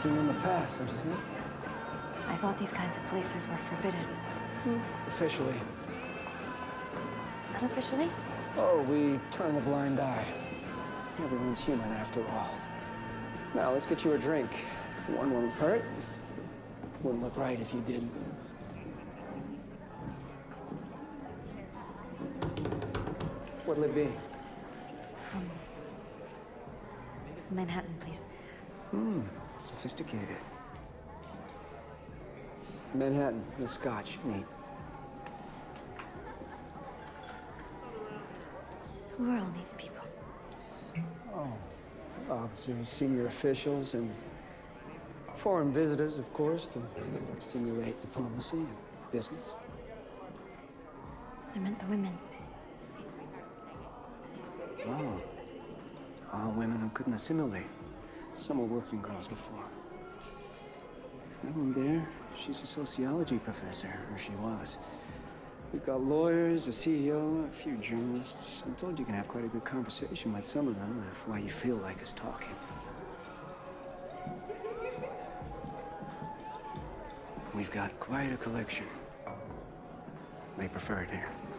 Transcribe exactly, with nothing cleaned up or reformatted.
lurking in the past, don't you think? I thought these kinds of places were forbidden. Hmm. Officially. Unofficially? Oh, we turn the blind eye. Everyone's human after all. Now, let's get you a drink. One won't hurt. Wouldn't look right if you didn't. What'll it be? Um, Manhattan, please. Hmm, sophisticated. Manhattan, and scotch, neat. Who are all these people? Oh, officers, senior officials, and foreign visitors, of course, to stimulate diplomacy and business. I meant the women. Oh, all women who couldn't assimilate. Some were working girls before. That one there, she's a sociology professor, or she was. We've got lawyers, a C E O, a few journalists. I'm told you can have quite a good conversation with some of them if what you feel like is talking. We've got quite a collection. They prefer it here.